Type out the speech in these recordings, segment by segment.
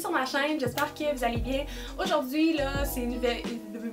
sur ma chaîne, j'espère que vous allez bien. Aujourd'hui là, c'est une nouvelle...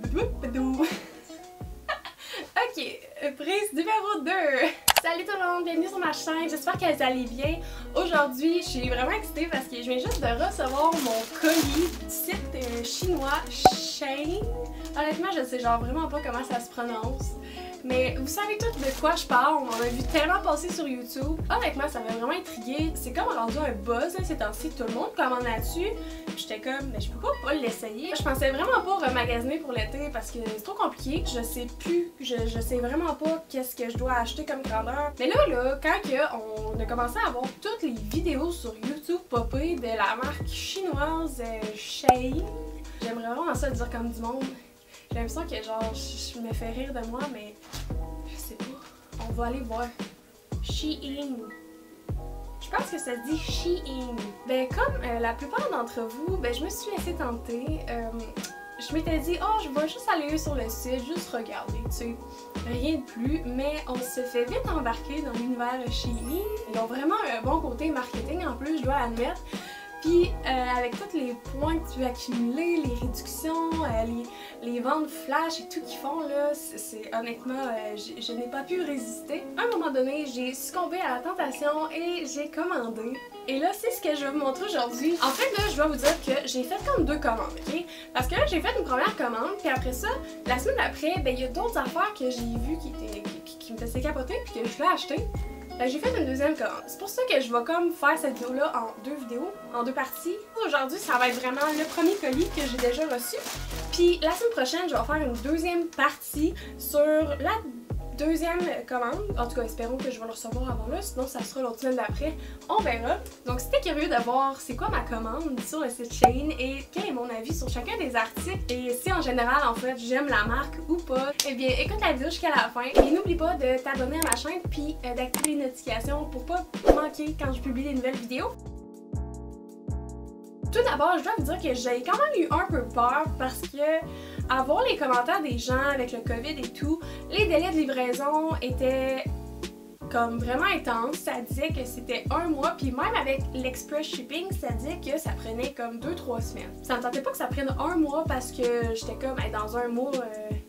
Ok, prise numéro 2. Salut tout le monde, bienvenue sur ma chaîne, j'espère que vous allez bien. Aujourd'hui, je suis vraiment excitée parce que je viens juste de recevoir mon colis du site chinois Shein. Honnêtement, je sais genre vraiment pas comment ça se prononce. Mais vous savez tout de quoi je parle, on en a vu tellement passer sur YouTube. Honnêtement, ça m'a vraiment intriguée. C'est comme rendu un buzz là, ces temps-ci, tout le monde commande là-dessus. J'étais comme, mais je peux pas l'essayer. Je pensais vraiment pas remagasiner pour l'été parce que c'est trop compliqué. Je sais plus, je sais vraiment pas qu'est-ce que je dois acheter comme grandeur. Mais là, quand on a commencé à avoir toutes les vidéos sur YouTube popées de la marque chinoise Shein, j'aimerais vraiment ça dire comme du monde. J'ai l'impression que genre je me fais rire de moi, mais je sais pas. On va aller voir. Shein. Je pense que ça se dit Shein. Ben comme la plupart d'entre vous, ben je me suis laissée tenter. Je m'étais dit, oh je vais juste aller sur le site, juste regarder, tu sais. Rien de plus, mais on se fait vite embarquer dans l'univers Shein. Ils ont vraiment un bon côté marketing en plus, je dois admettre. Puis avec tous les points que tu as accumulés, les réductions, les ventes flash et tout qu'ils font là, c'est honnêtement, je n'ai pas pu résister. À un moment donné, j'ai succombé à la tentation et j'ai commandé. Et là, c'est ce que je vais vous montrer aujourd'hui. En fait, là, je dois vous dire que j'ai fait comme 2 commandes, ok? Parce que là, j'ai fait une première commande, puis après ça, la semaine d'après, ben il y a d'autres affaires que j'ai vues qui me faisaient capoter, puis que je voulais acheter. J'ai fait une deuxième commande. C'est pour ça que je vais comme faire cette vidéo-là en 2 vidéos, en 2 parties. Aujourd'hui, ça va être vraiment le premier colis que j'ai déjà reçu. Puis la semaine prochaine, je vais faire une deuxième partie sur la deuxième commande. En tout cas, espérons que je vais le recevoir avant là, sinon ça sera l'autre semaine d'après. On verra. Donc si t'es curieux de voir c'est quoi ma commande sur le site Shein et quel est mon avis sur chacun des articles et si en général en fait j'aime la marque ou pas, eh bien écoute la vidéo jusqu'à la fin et n'oublie pas de t'abonner à ma chaîne puis d'activer les notifications pour pas manquer quand je publie des nouvelles vidéos. Tout d'abord, je dois vous dire que j'ai quand même eu un peu peur parce que à voir les commentaires des gens avec le COVID et tout, les délais de livraison étaient comme vraiment intenses. Ça disait que c'était 1 mois, puis même avec l'express shipping, ça disait que ça prenait comme 2-3 semaines. Ça me tentait pas que ça prenne 1 mois parce que j'étais comme, hey, dans 1 mois,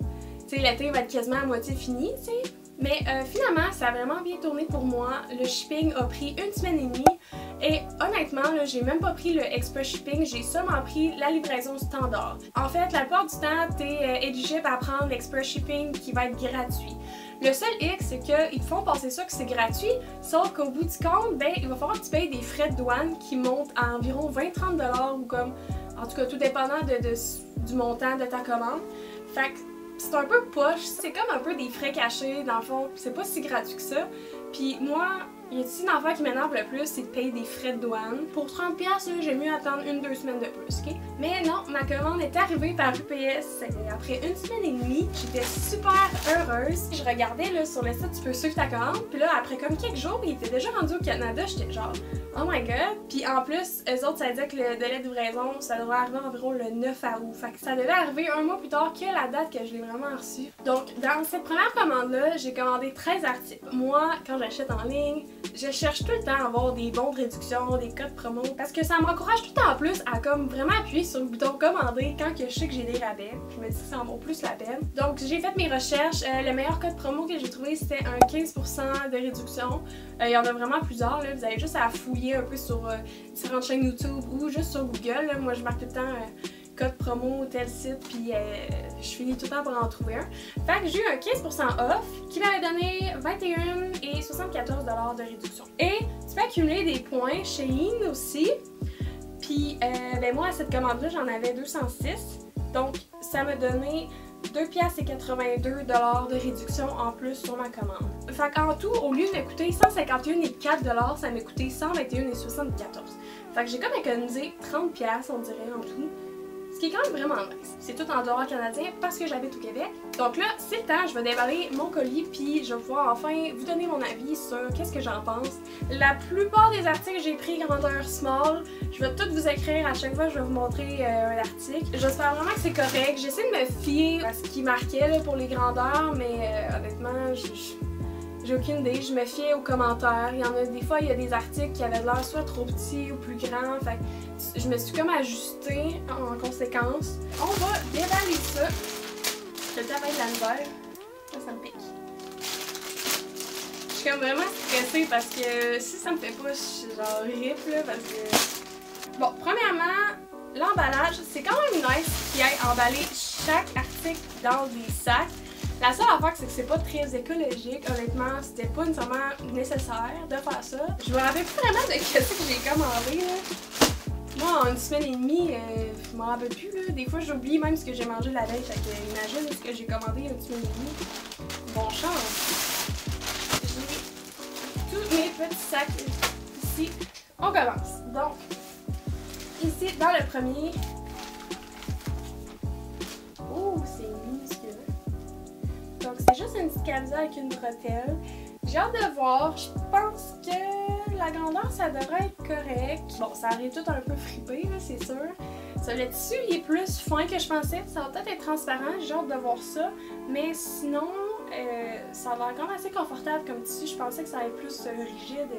tu sais, l'été va être quasiment à moitié fini, tu sais. Mais finalement, ça a vraiment bien tourné pour moi. Le shipping a pris 1 semaine et demie. Et honnêtement, là, j'ai même pas pris le express shipping, j'ai seulement pris la livraison standard. En fait, la plupart du temps, t'es éligible à prendre l'express shipping qui va être gratuit. Le seul hic, c'est qu'ils te font passer ça que c'est gratuit, sauf qu'au bout du compte, ben, il va falloir que tu payes des frais de douane qui montent à environ 20-30$ ou comme, en tout cas, tout dépendant du montant de ta commande. Fait que c'est un peu poche, c'est comme un peu des frais cachés, dans le fond, c'est pas si gratuit que ça. Puis moi, il y a ici une affaire qui m'énerve le plus, c'est de payer des frais de douane. Pour 30$, j'aime mieux attendre 1-2 semaines de plus, ok? Mais non, ma commande est arrivée par UPS après 1 semaine et demie. J'étais super heureuse. Je regardais là, sur le site, tu peux suivre ta commande. Puis là, après comme quelques jours, il était déjà rendu au Canada. J'étais genre, oh my god. Puis en plus, eux autres, ça disait que le délai de livraison, ça devrait arriver environ le 9 août. Fait que ça devait arriver 1 mois plus tard que la date que je l'ai vraiment reçue. Donc, dans cette première commande-là, j'ai commandé 13 articles. Moi, quand j'achète en ligne, je cherche tout le temps à avoir des bons de réduction, des codes promo, parce que ça m'encourage tout le temps en plus à comme vraiment appuyer sur le bouton commander quand que je sais que j'ai des rabais. Je me dis que ça en vaut plus la peine. Donc j'ai fait mes recherches. Le meilleur code promo que j'ai trouvé, c'était un 15% de réduction. Il y en a vraiment plusieurs. Là. Vous avez juste à fouiller un peu sur différentes chaînes YouTube ou juste sur Google. Là. Moi je marque tout le temps code promo, tel site, puis je finis tout le temps pour en trouver un. Fait que j'ai eu un 15% off qui m'avait donné 21 et 74$ de réduction. Et tu peux accumuler des points chez Shein aussi. Puis ben moi à cette commande-là, j'en avais 206. Donc ça m'a donné 2,82$ de réduction en plus sur ma commande. Fait qu'en tout, au lieu de coûter 151,04$, ça m'a coûté 121,74$. Fait que j'ai comme économisé 30$ on dirait en tout. Ce qui est quand même vraiment nice. C'est tout en dollars canadiens parce que j'habite au Québec. Donc là, c'est le temps, je vais déballer mon colis puis je vais pouvoir enfin vous donner mon avis sur qu'est-ce que j'en pense. La plupart des articles, j'ai pris grandeur small. Je vais tout vous écrire à chaque fois que je vais vous montrer un article. J'espère vraiment que c'est correct. J'essaie de me fier à ce qui marquait là, pour les grandeurs, mais honnêtement, J'ai aucune idée, je me fiais aux commentaires. Il y en a des fois, il y a des articles qui avaient l'air soit trop petits ou plus grands. Fait que je me suis comme ajustée en conséquence. On va déballer ça. Je le tape avec la misère. Là, ça me pique. Je suis comme vraiment stressée parce que si ça me fait pas, je suis genre rip là parce que... Bon, premièrement, l'emballage, c'est quand même nice qu'il ait emballé chaque article dans des sacs. La seule affaire, c'est que c'est pas très écologique. Honnêtement, c'était pas nécessairement nécessaire de faire ça. Je me rappelle plus vraiment de ce que j'ai commandé, là. Moi, en une semaine et demie, je m'en rappelle plus, là. Des fois, j'oublie même ce que j'ai mangé la veille. Fait que imagine ce que j'ai commandé en une semaine et demie. Bon chance! J'ai tous mes petits sacs ici. On commence. Donc, ici, dans le premier... Oh, c'est minuscule. Donc, c'est juste une petite camisole avec une bretelle. J'ai hâte de voir. Je pense que la grandeur, ça devrait être correct. Bon, ça arrive tout un peu fripé, là, c'est sûr. Ça, le tissu, il est plus fin que je pensais. Ça va peut-être être transparent. J'ai hâte de voir ça. Mais sinon, ça a l'air quand même assez confortable comme tissu. Je pensais que ça allait être plus rigide,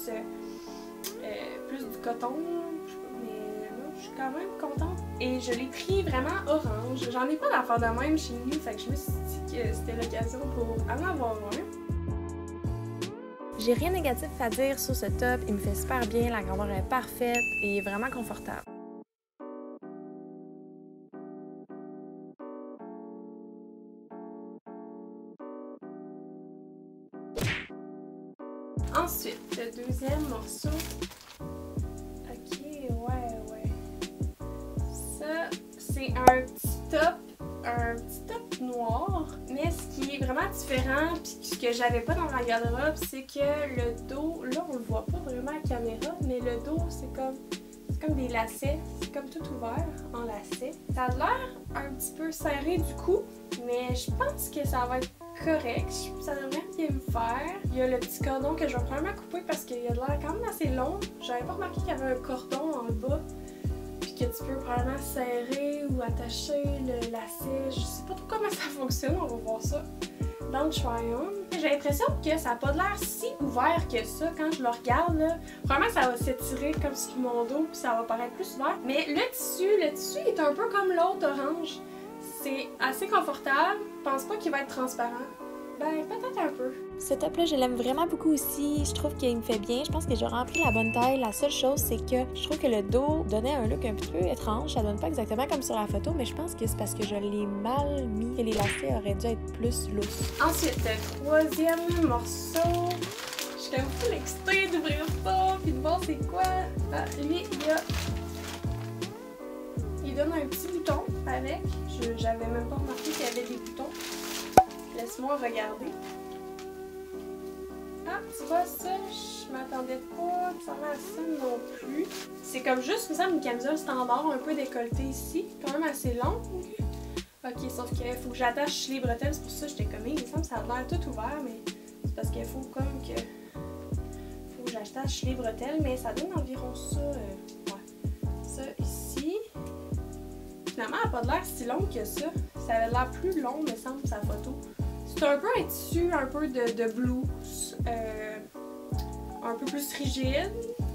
plus du coton. Je suis quand même contente. Et je l'ai pris vraiment orange. J'en ai pas d'affaires de même chez nous, fait que je me suis dit que c'était l'occasion pour en avoir un. J'ai rien de négatif à dire sur ce top. Il me fait super bien, la grandeur est parfaite et vraiment confortable. Ensuite, le deuxième morceau. Ok, ouais. Ça, c'est un petit top noir, mais ce qui est vraiment différent, puis ce que j'avais pas dans ma garde-robe, c'est que le dos, là on le voit pas vraiment à la caméra, mais le dos c'est comme des lacets, c'est comme tout ouvert en lacets. Ça a l'air un petit peu serré du coup, mais je pense que ça va être correct, ça devrait bien me faire. Il y a le petit cordon que je vais probablement couper parce qu'il a l'air quand même assez long. J'avais pas remarqué qu'il y avait un cordon en bas. Que tu peux probablement serrer ou attacher le lacet. Je sais pas trop comment ça fonctionne, on va voir ça dans le try-on. J'ai l'impression que ça n'a pas l'air si ouvert que ça quand je le regarde. Là. Probablement ça va s'étirer comme sur mon dos puis ça va paraître plus ouvert. Mais le tissu est un peu comme l'autre orange. C'est assez confortable. Je pense pas qu'il va être transparent. Ben, peut-être un peu. Ce top-là, je l'aime vraiment beaucoup aussi. Je trouve qu'il me fait bien. Je pense que j'ai rempli la bonne taille. La seule chose, c'est que je trouve que le dos donnait un look un petit peu étrange. Ça donne pas exactement comme sur la photo, mais je pense que c'est parce que je l'ai mal mis et les lacets auraient dû être plus lousses. Ensuite, le troisième morceau. Je suis comme full excitée d'ouvrir ça puis de voir c'est quoi. Ah, lui, il donne un petit bouton avec. J'avais même pas remarqué qu'il y avait des boutons. Laisse-moi regarder. Ah, tu vois ça, je m'attendais pas que ça ressemble à ça non plus. C'est comme juste, ça, une camisole standard, un peu décolletée ici, quand même assez longue. Ok, sauf qu'il faut que j'attache les bretelles, c'est pour ça que j'étais comme, il me semble que ça a l'air tout ouvert, mais c'est parce qu'il faut comme que... Faut que j'attache les bretelles, mais ça donne environ ça, ouais. Ça ici. Finalement, elle n'a pas l'air si longue que ça. Ça avait l'air plus long, me semble, sa photo. C'est un peu un tissu, un peu de blouse, un peu plus rigide,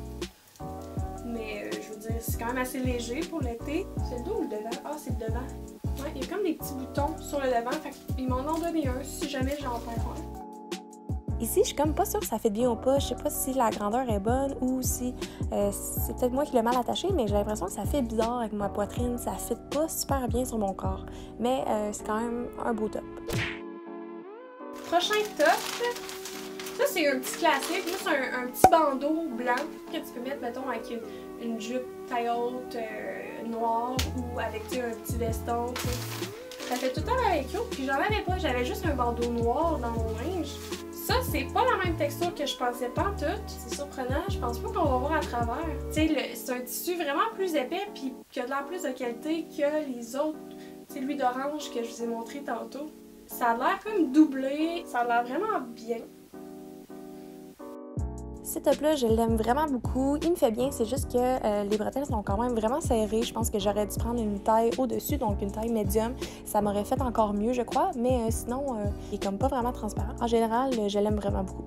mais je veux dire, c'est quand même assez léger pour l'été. C'est le dos ou le devant? Ah, c'est le devant. Ouais, il y a comme des petits boutons sur le devant, fait qu'ils m'en ont donné un si jamais j'en perds un. Ici, je suis comme pas sûre que ça fait bien ou pas. Je sais pas si la grandeur est bonne ou si c'est peut-être moi qui l'ai mal attaché, mais j'ai l'impression que ça fait bizarre avec ma poitrine. Ça fit pas super bien sur mon corps, mais c'est quand même un beau top. Prochain top, ça c'est un petit classique, juste un petit bandeau blanc que tu peux mettre, mettons, avec une jupe taille haute noire ou avec un petit veston. T'sais. Ça fait tout le temps avec eux, puis j'en avais pas, j'avais juste un bandeau noir dans mon linge. Ça, c'est pas la même texture que je pensais pas en tout. C'est surprenant, je pense pas qu'on va voir à travers. C'est un tissu vraiment plus épais puis qui a de l'air plus de qualité que les autres. Celui d'orange que je vous ai montré tantôt. Ça a l'air comme doublé, ça a l'air vraiment bien. Ce top-là, je l'aime vraiment beaucoup. Il me fait bien, c'est juste que les bretelles sont quand même vraiment serrées. Je pense que j'aurais dû prendre une taille au-dessus, donc une taille médium. Ça m'aurait fait encore mieux, je crois, mais sinon, il est comme pas vraiment transparent. En général, je l'aime vraiment beaucoup.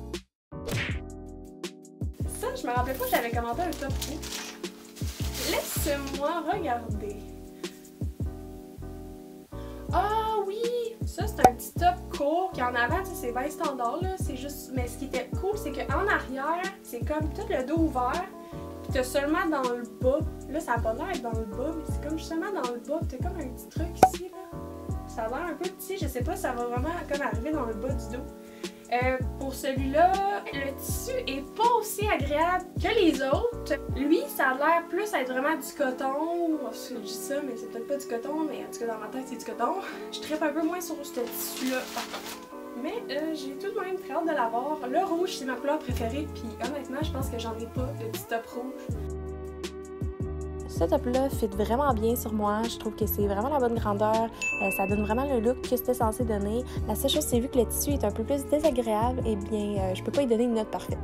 Ça, je me rappelais pas que j'avais commenté un top rouge. Laisse-moi regarder. Ah oui! Ça, c'est un petit top court qui en avant, tu sais, c'est bien standard, là. C'est juste... Mais ce qui était cool, c'est qu'en arrière, c'est comme tout le dos ouvert, pis t'as seulement dans le bas. Là, ça a pas l'air d'être dans le bas, mais c'est comme justement dans le bas, pis t'as comme un petit truc ici, là. Ça a l'air un peu petit, je sais pas si ça va vraiment comme arriver dans le bas du dos. Pour celui-là, le tissu est pas aussi agréable que les autres. Lui, ça a l'air plus à être vraiment du coton. Je dis ça, mais c'est peut-être pas du coton, mais en tout cas dans ma tête, c'est du coton. Je trippe un peu moins sur ce tissu-là, par contre. Mais j'ai tout de même très hâte de l'avoir. Le rouge, c'est ma couleur préférée, puis honnêtement, je pense que j'en ai pas de petit top rouge. Ce top-là fit vraiment bien sur moi. Je trouve que c'est vraiment la bonne grandeur. Ça donne vraiment le look que c'était censé donner. La seule chose, c'est vu que le tissu est un peu plus désagréable, eh bien, je peux pas y donner une note parfaite.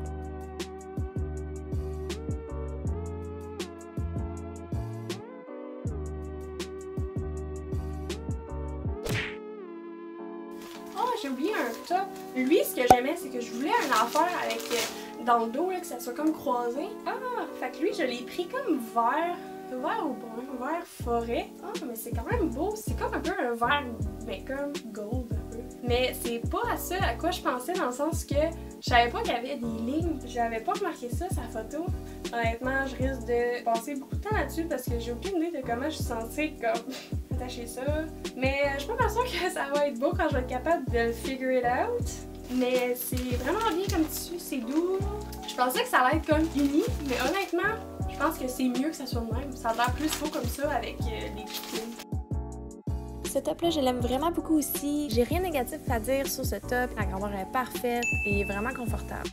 Oh, j'ai oublié un top. Lui, ce que j'aimais, c'est que je voulais une affaire avec dans le dos, là, que ça soit comme croisé. Ah, fait que lui, je l'ai pris comme vert. Vert au brun, vert forêt. Ah, mais c'est quand même beau. C'est comme un peu un vert, ben comme gold un peu. Mais c'est pas à ça à quoi je pensais dans le sens que je savais pas qu'il y avait des lignes. J'avais pas remarqué ça, sa photo. Honnêtement, je risque de passer beaucoup de temps là-dessus parce que j'ai aucune idée de comment je suis censée comme attacher ça. Mais je suis pas sûre que ça va être beau quand je vais être capable de le figure it out. Mais c'est vraiment bien comme tissu, c'est doux. Je pensais que ça allait être comme uni, mais honnêtement, je pense que c'est mieux que ça soit de même. Ça a l'air plus beau comme ça avec les petites. Ce top-là, je l'aime vraiment beaucoup aussi. J'ai rien de négatif à dire sur ce top. La grandeur est parfaite et vraiment confortable.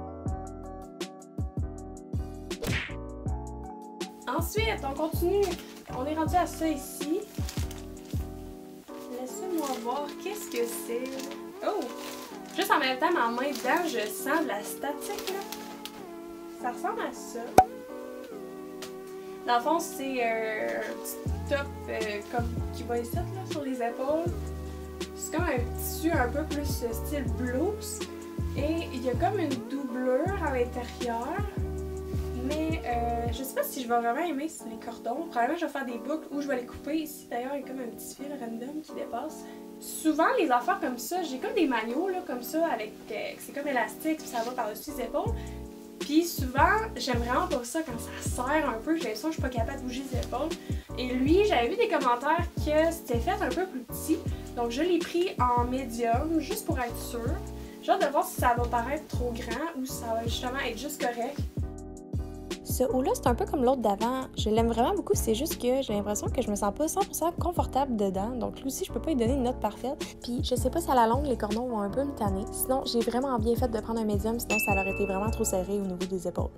Ensuite, on continue. On est rendu à ça ici. Laissez-moi voir qu'est-ce que c'est. Oh! Juste en même temps, ma main dedans, je sens de la statique, là. Ça ressemble à ça. Dans le fond, c'est un petit top comme qui va ici, là, sur les épaules. C'est comme un tissu un peu plus style blouse. Et il y a comme une doublure à l'intérieur. Mais je sais pas si je vais vraiment aimer les cordons. Probablement je vais faire des boucles ou je vais les couper. Ici d'ailleurs, il y a comme un petit fil random qui dépasse. Souvent les affaires comme ça, j'ai comme des maillots là, comme ça avec c'est comme élastique puis ça va par-dessus les épaules. Puis souvent, j'aime vraiment pas ça quand ça serre un peu, j'ai l'impression que je suis pas capable de bouger les épaules. Et lui, j'avais vu des commentaires que c'était fait un peu plus petit. Donc je l'ai pris en médium juste pour être sûre. J'ai hâte de voir si ça va paraître trop grand ou si ça va justement être juste correct. Ce haut-là, c'est un peu comme l'autre d'avant. Je l'aime vraiment beaucoup, c'est juste que j'ai l'impression que je me sens pas 100% confortable dedans. Donc lui aussi, je peux pas lui donner une note parfaite. Puis je sais pas si à la longue, les cordons vont un peu me tanner. Sinon, j'ai vraiment bien fait de prendre un médium, sinon ça aurait été vraiment trop serré au niveau des épaules.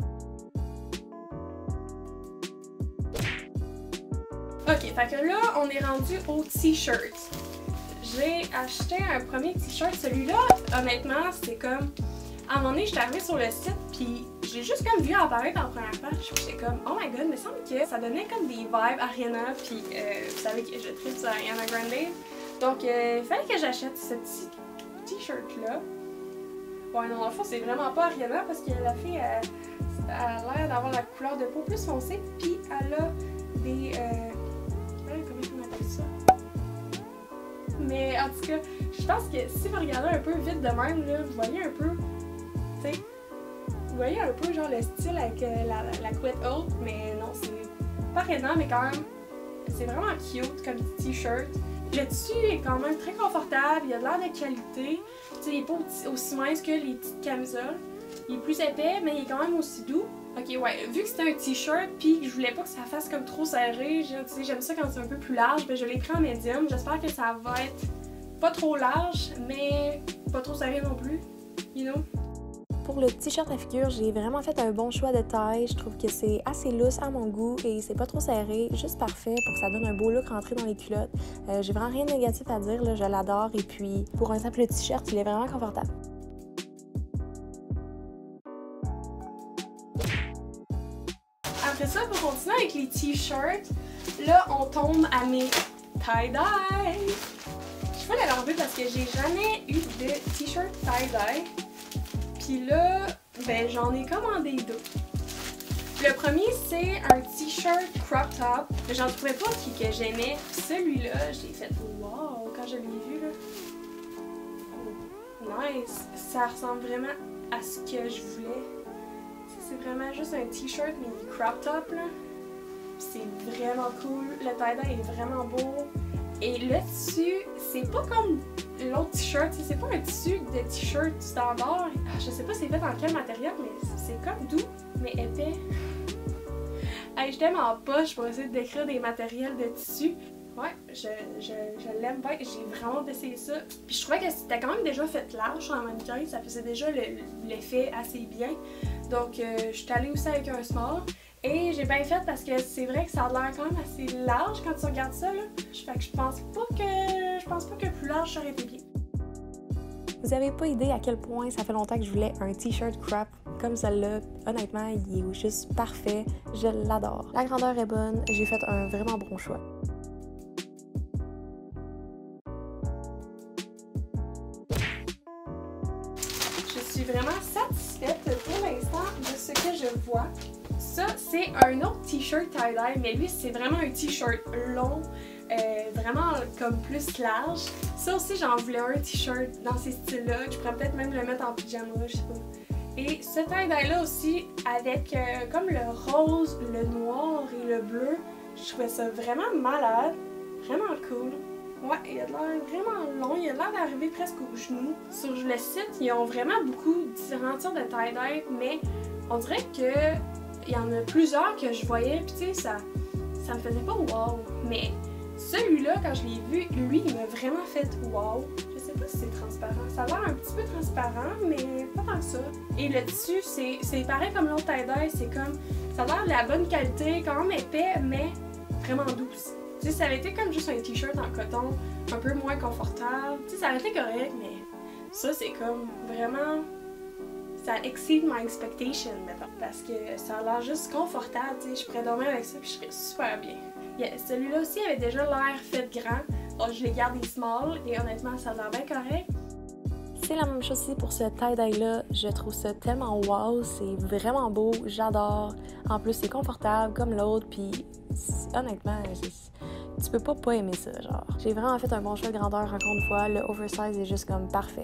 Ok, fait que là, on est rendu au t-shirt. J'ai acheté un premier t-shirt. Celui-là, honnêtement, c'est comme... À un moment donné, j'étais arrivée sur le site, puis j'ai juste comme vu apparaître en première page, puis j'étais comme, oh my god, il me semble que ça donnait comme des vibes Ariana, puis vous savez que je tripe sur Ariana Grande. Donc, il fallait que j'achète ce petit t-shirt-là. Bon, non, dans le fond, c'est vraiment pas Ariana, parce que la fille, elle a l'air d'avoir la couleur de peau plus foncée, puis elle a des... comment on appelle ça? Mais en tout cas, je pense que si vous regardez un peu vite de même, là, vous voyez un peu... T'sais, vous voyez un peu genre le style avec la couette haute, mais non, c'est pas rénant, mais quand même, c'est vraiment cute comme t-shirt. Le tissu est quand même très confortable, il a de l'air de qualité. T'sais, il est pas aussi mince que les petites camisoles. Il est plus épais, mais il est quand même aussi doux. Ok, ouais, vu que c'était un t-shirt, puis que je voulais pas que ça fasse comme trop serré, j'aime ça quand c'est un peu plus large, ben je l'ai pris en médium. J'espère que ça va être pas trop large, mais pas trop serré non plus, you know? Pour le t-shirt à figure, j'ai vraiment fait un bon choix de taille. Je trouve que c'est assez lousse à mon goût et c'est pas trop serré, juste parfait pour que ça donne un beau look rentré dans les culottes. J'ai vraiment rien de négatif à dire, là, je l'adore et puis pour un simple t-shirt, il est vraiment confortable. Après ça, pour continuer avec les t-shirts, là, on tombe à mes tie-dye. Je vais l'enlever parce que j'ai jamais eu de t-shirt tie-dye. Puis là, ben j'en ai commandé deux. Le premier, c'est un t-shirt crop top. J'en trouvais pas que j'aimais. Celui-là, j'ai fait wow quand je l'ai vu là. Oh, nice. Ça ressemble vraiment à ce que je voulais. C'est vraiment juste un t-shirt mais crop top là. C'est vraiment cool. Le tie-dye est vraiment beau. Et le tissu, c'est pas comme l'autre t-shirt. C'est pas un tissu de t-shirt standard. Je sais pas c'est fait en quel matériel, mais c'est comme doux, mais épais. Hey, je t'aime en poche pour essayer de décrire des matériels de tissu. Ouais, je l'aime bien. J'ai vraiment essayé ça. Puis je trouvais que c'était quand même déjà fait large sur la mannequin. Ça faisait déjà l'effet assez bien. Donc, je suis allée aussi avec un small. Et j'ai bien fait parce que c'est vrai que ça a l'air quand même assez large quand tu regardes ça, là. Fait que je pense pas que plus large ça aurait été bien. Vous avez pas idée à quel point ça fait longtemps que je voulais un t-shirt crop comme celle-là. Honnêtement, il est juste parfait. Je l'adore. La grandeur est bonne. J'ai fait un vraiment bon choix. Je suis vraiment satisfaite pour l'instant de ce que je vois. Ça, c'est un autre t-shirt tie-dye, mais lui, c'est vraiment un t-shirt long, vraiment comme plus large. Ça aussi, j'en voulais un t-shirt dans ces styles-là. Je pourrais peut-être même le mettre en pyjama, je sais pas. Et ce tie-dye-là aussi, avec comme le rose, le noir et le bleu, je trouvais ça vraiment malade, vraiment cool. Ouais, il a l'air vraiment long, il a l'air d'arriver presque aux genoux. Sur le site, ils ont vraiment beaucoup différents types de tie-dye, mais on dirait que il y en a plusieurs que je voyais, puis tu sais, ça me faisait pas wow. Mais celui-là, quand je l'ai vu, lui, il m'a vraiment fait wow. Je sais pas si c'est transparent. Ça a l'air un petit peu transparent, mais pas tant que ça. Et le tissu, c'est pareil comme l'autre tie-dye, c'est comme, ça a l'air de la bonne qualité, quand même épais, mais vraiment douce. Tu sais, ça avait été comme juste un t-shirt en coton, un peu moins confortable. Tu sais, ça aurait été correct, mais ça, c'est comme vraiment... Ça exceed my expectation, mettons, parce que ça a l'air juste confortable, tu sais, je pourrais dormir avec ça puis je serais super bien. Yeah, celui-là aussi avait déjà l'air fait grand, donc je l'ai gardé small et honnêtement, ça a l'air bien correct. C'est la même chose aussi pour ce tie-dye-là. Je trouve ça tellement wow, c'est vraiment beau, j'adore. En plus, c'est confortable comme l'autre, puis honnêtement, tu peux pas aimer ça, genre. J'ai vraiment fait un bon choix de grandeur, encore une fois. Le oversize est juste comme parfait.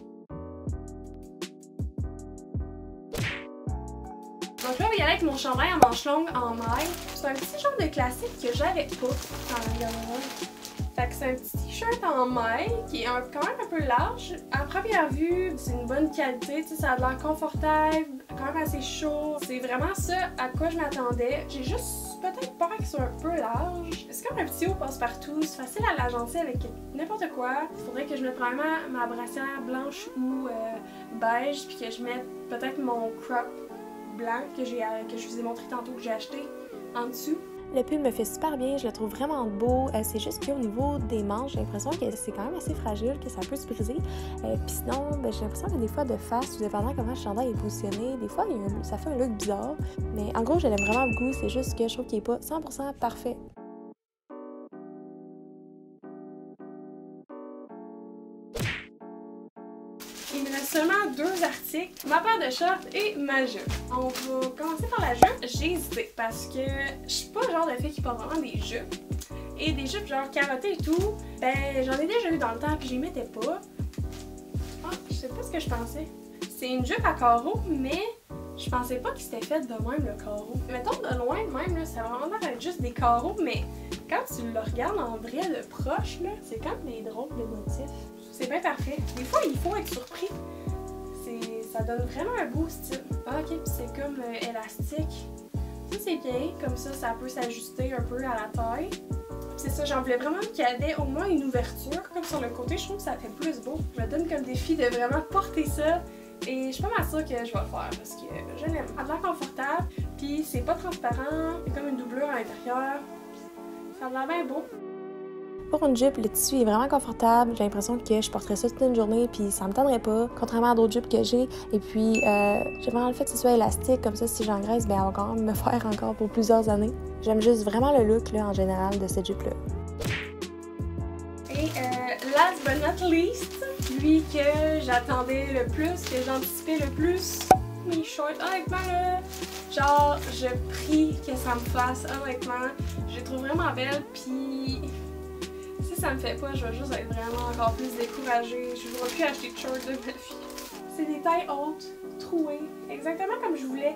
Donc là, on va y aller avec mon chandail en manches longues en maille. C'est un petit genre de classique que j'avais pas dans la garde-robe. Fait que c'est un petit t-shirt en maille qui est quand même un peu large. À première vue, c'est une bonne qualité, tu sais, ça a l'air confortable, quand même assez chaud. C'est vraiment ça à quoi je m'attendais. J'ai juste peut-être peur qu'il soit un peu large. C'est comme un petit haut passe-partout, c'est facile à l'agencer avec n'importe quoi. Il faudrait que je mette vraiment ma brassière blanche ou beige, puis que je mette peut-être mon crop blanc que je vous ai montré tantôt que j'ai acheté en dessous. Le pull me fait super bien, je le trouve vraiment beau. C'est juste qu'au niveau des manches, j'ai l'impression que c'est quand même assez fragile, que ça peut se briser. Puis sinon, j'ai l'impression que des fois de face, tout dépendant comment le chandail est positionné, des fois ça fait un look bizarre. Mais en gros, je l'aime vraiment beaucoup, c'est juste que je trouve qu'il n'est pas 100% parfait. Il me reste seulement 2 articles, ma paire de shorts et ma jupe. On va commencer par la jupe. J'ai hésité parce que je suis pas le genre de fille qui porte vraiment des jupes. Et des jupes genre carottées et tout, ben j'en ai déjà eu dans le temps puis j'y mettais pas. Ah, je sais pas ce que je pensais. C'est une jupe à carreaux, mais je pensais pas qu'il s'était fait de même le carreau. Mettons de loin de même, là, ça va vraiment être juste des carreaux, mais quand tu le regardes en vrai de proche, là, c'est comme des drôles de motifs. C'est bien parfait. Des fois, il faut être surpris. Ça donne vraiment un beau style. Ah, ok, puis c'est comme élastique. Ça, c'est bien. Comme ça peut s'ajuster un peu à la taille. C'est ça, j'en voulais vraiment qu'il y avait au moins une ouverture comme sur le côté. Je trouve que ça fait plus beau. Je me donne comme défi de vraiment porter ça. Et je suis pas mal sûre que je vais le faire parce que je l'aime. Ça a l'air confortable, puis c'est pas transparent. C'est comme une doublure à l'intérieur. Ça a l'air bien beau. Pour une jupe, le tissu est vraiment confortable. J'ai l'impression que je porterais ça toute une journée puis ça me tendrait pas, contrairement à d'autres jupes que j'ai. Et puis, j'ai vraiment le fait que ce soit élastique, comme ça, si j'engraisse, ben, elle va quand même me faire encore pour plusieurs années. J'aime juste vraiment le look, là, en général, de cette jupe-là. Et last but not least, lui que j'attendais le plus, que j'anticipais le plus, mes shorts. Honnêtement, là, genre, je prie que ça me fasse, honnêtement. Je les trouve vraiment belles, puis si ça me fait pas, je vais juste être vraiment encore plus découragée. Je ne voudrais plus acheter de shorts de ma vie. C'est des tailles hautes, trouées, exactement comme je voulais.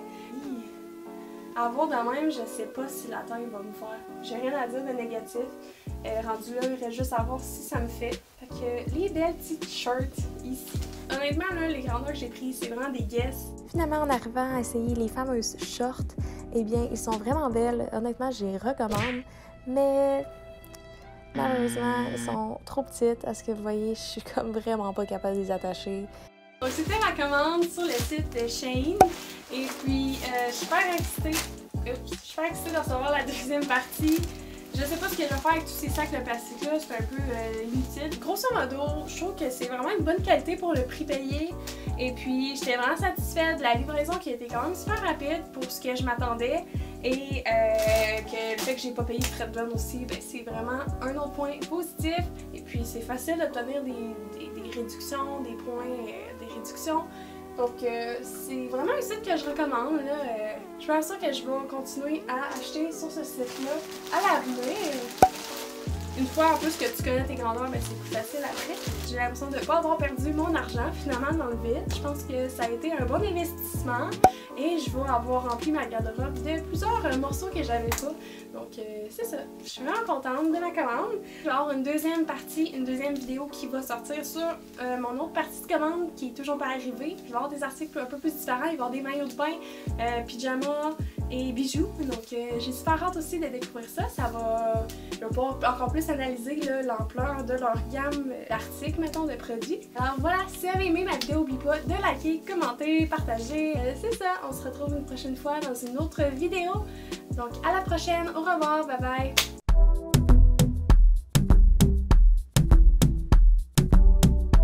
À voir de même, je sais pas si la taille va me faire. J'ai rien à dire de négatif. Rendu là, il reste juste à voir si ça me fait. Fait que les belles petites shirts ici. Honnêtement, là, les grandeurs que j'ai prises, c'est vraiment des guesses. Finalement, en arrivant à essayer les fameuses shorts, eh bien, ils sont vraiment belles. Honnêtement, je les recommande. Mais malheureusement, elles sont trop petites. À ce que vous voyez, je suis comme vraiment pas capable de les attacher. Donc c'était ma commande sur le site de Shein. Et puis, je suis super excitée. Je suis super excitée de recevoir la deuxième partie. Je sais pas ce que je vais faire avec tous ces sacs de plastique là, c'est un peu inutile. Grosso modo, je trouve que c'est vraiment une bonne qualité pour le prix payé. Et puis, j'étais vraiment satisfaite de la livraison qui a été quand même super rapide pour ce que je m'attendais. Et que le fait que j'ai pas payé de frais de douane aussi, ben, c'est vraiment un autre point positif. Et puis, c'est facile d'obtenir des réductions, des points, des réductions. Donc, c'est vraiment un site que je recommande. Là. Je pense que je vais continuer à acheter sur ce site-là à l'avenir. Une fois en plus que tu connais tes grandeurs, ben c'est plus facile après. J'ai l'impression de ne pas avoir perdu mon argent finalement dans le vide. Je pense que ça a été un bon investissement et je vais avoir rempli ma garde-robe de plusieurs morceaux que j'avais pas. Donc c'est ça. Je suis vraiment contente de ma commande. Je vais avoir une deuxième partie, une deuxième vidéo qui va sortir sur mon autre partie de commande qui est toujours pas arrivée. Je vais avoir des articles un peu plus différents. Il va y avoir des maillots de bain, pyjamas et bijoux. Donc j'ai super hâte aussi de découvrir ça. Je vais pouvoir encore plus analyser l'ampleur de leur gamme d'articles, mettons, de produits. Alors voilà, si vous avez aimé ma vidéo, n'oubliez pas de liker, commenter, partager. C'est ça, on se retrouve une prochaine fois dans une autre vidéo. Donc à la prochaine, au revoir, bye bye!